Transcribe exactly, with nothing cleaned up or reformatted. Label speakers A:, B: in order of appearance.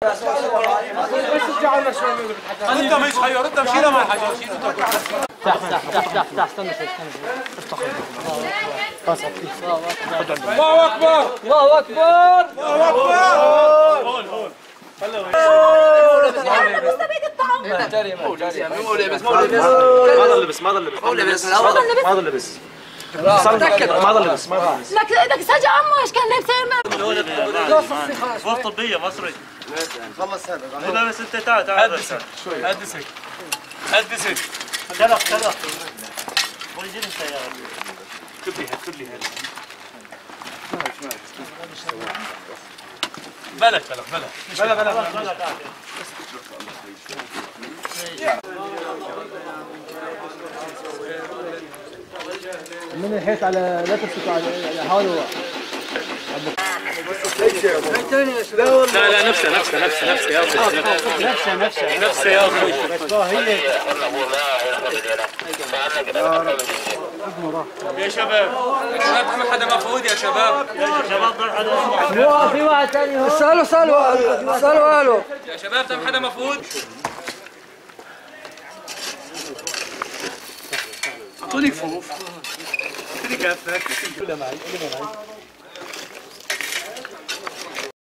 A: انت مش خيار، انت مشينا مع الحجر.
B: تحت تحت تحت تحت تحت استنى شوي استنى شوي افتح خلاص
A: الله اكبر
B: الله اكبر
A: الله اكبر. هون هون
C: مستبيد الطعام.
D: مو لابس مو لابس ما ضل لبس ما ضل لبس ما ضل لبس ما ضل لبس
C: متأكد
D: ما ضل لبس ما ضل لبس
C: لك لك سجى عمو ايش كان لابس؟
E: فوق طبية مصري.
D: خلص هذا
E: لا بس انت تعال تعال
A: هدسك شوي هدسك هدسك
E: كلف كلف. ويجي انت يا
D: كبلي كبلي
A: بلك بلك بلك
E: بلا بلا بلا تعال.
B: من الحيط على لا تمسكوا على حاولوا
A: لا لا نفسه نفسه نفسه نفسه يا اخي
B: نفسها نفسها
A: نفسه يا اخي يا شباب يا شباب ما حدا مفقود يا شباب
E: يا شباب ضل حدا.
B: في واحد ثاني
F: اسألوا اسألوا اسألوا قالوا
A: يا شباب تم حدا مفقود. اعطوني كفوف اعطوني كفك. كلها معي كلها معي